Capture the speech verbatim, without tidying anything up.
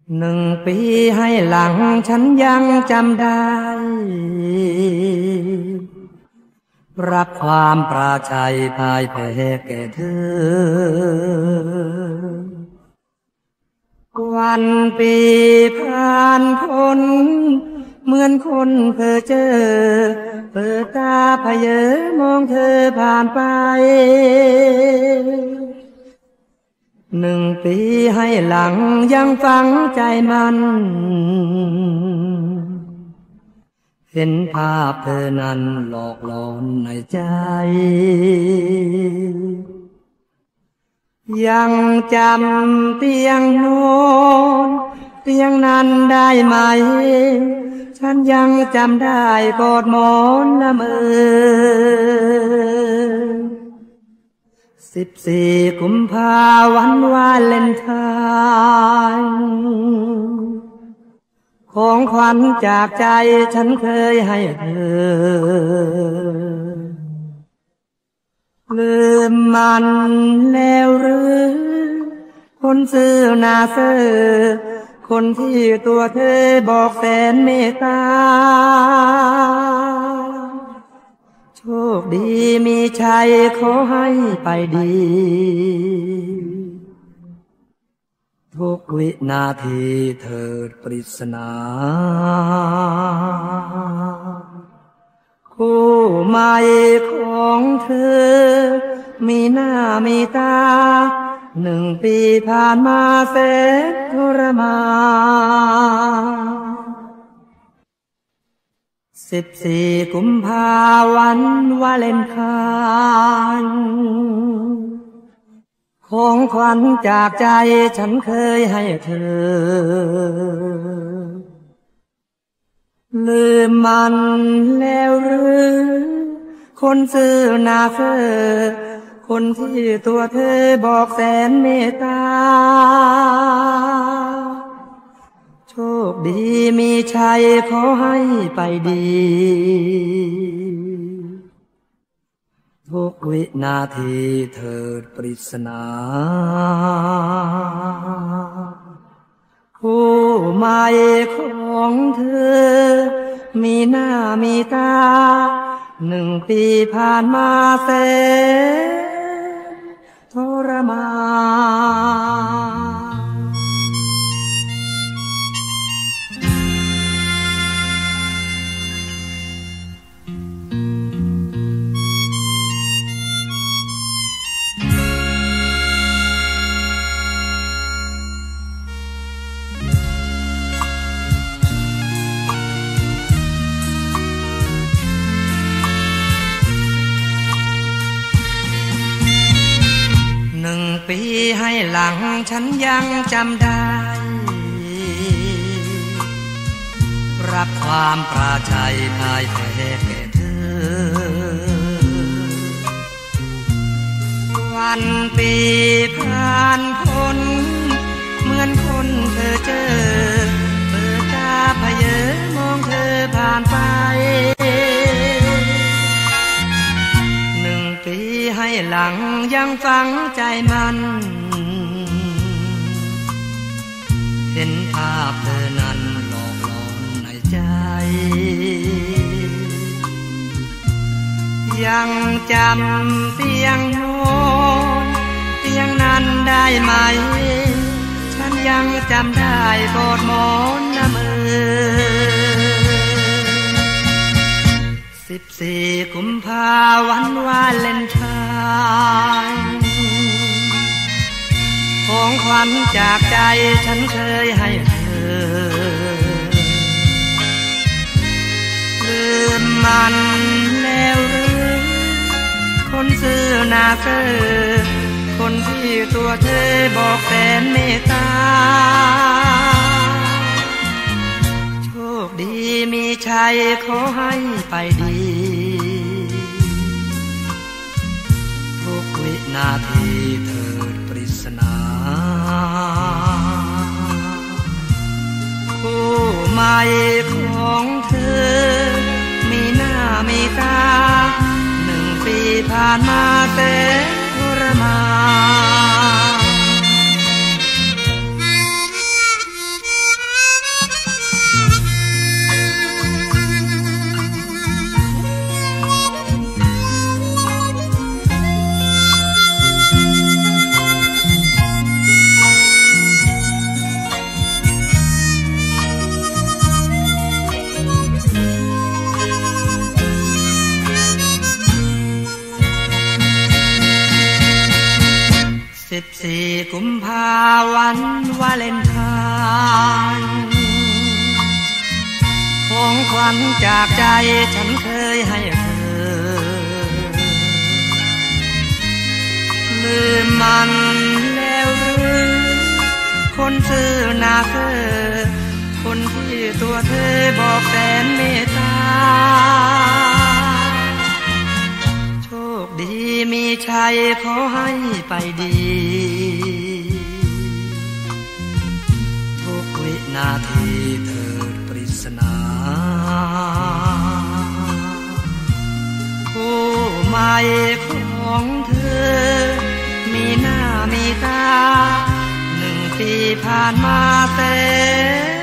หนึ่งปีให้หลังฉันยังจำได้รับความปราชัยพ่ายแพ้แก่เธอวันปีผ่านพ้นเหมือนคนเพ้อเจ้อเปิดตาพเยอมองเธอผ่านไปหนึ่งปีให้หลังยังฝังใจมันเห็นภาพเธอนั้นหลอกหลอนในใจยังจำเตียงโน้นเตียงนั้นได้ไหมฉันยังจำได้กอดหมอนละเมอสิบสี่กุมภาวันวาเลนไทน์ของขวัญจากใจฉันเคยให้เธอลืมมันแล้วหรือคนซื่อหน้าเซ่อคนที่ตัวเธอบอกแสนเมตตาโชคดีมีชัยขอให้ไปดีทุกวินาทีเถิดปริศนาคู่ใหม่ของเธอมีหน้ามีตาหนึ่งปีผ่านมาแสนทรมานสิบสี่กุมภาวันวาเลนไทน์ของขวัญจากใจฉันเคยให้เธอลืมมันแล้วหรือคนซื่อหน้าเซ่อคนที่ตัวเธอบอกแสนเมตตาโชคดีมีชัยขอให้ไปดีทุกวินาทีเถิดปริศนาคู่ใหม่ของเธอมีหน้ามีตาหนึ่งปีผ่านมาแสนทรมานหนึ่งปีให้หลังฉันยังจำได้รับความปราชัยพ่ายแพ้แก่เธอวันปีผ่านพ้นเหมือนคนเธอเจอเปิดตาพเยอมองเธอผ่านไปหนึ่งปีให้หลังยังฝังใจมันเห็นภาพเธอนั้นหลอกหลอนในใจยังจำเตียงโน้นเตียงนั้นได้ไหมฉันยังจำได้กอดหมอนละเมอสิบสี่กุมภาวันวาเลนไทน์ของขวัญจากใจฉันเคยให้เธอลืมมันแล้วหรือคนซื่อหน้าเซ่อคนที่ตัวเธอบอกแสนเมตตาโชคดีมีชัยขอให้ไปดีทุกวินาทีเถิดปริศนาคู่ใหม่ของเธอมีหน้ามีตาหนึ่งปีผ่านมาแสนทรมานกุมภาวันวาเลนไทน์ของขวัญจากใจฉันเคยให้เธอลืมมันแล้วหรือคนซื่อนาเธอคนที่ตัวเธอบอกแสนเมตตาโชคดีมีชัยขอให้ไปดีทุกวินาทีเถิดปริศนาผู้หมายของเธอมีหน้ามีตาหนึ่งปีผ่านมาแต่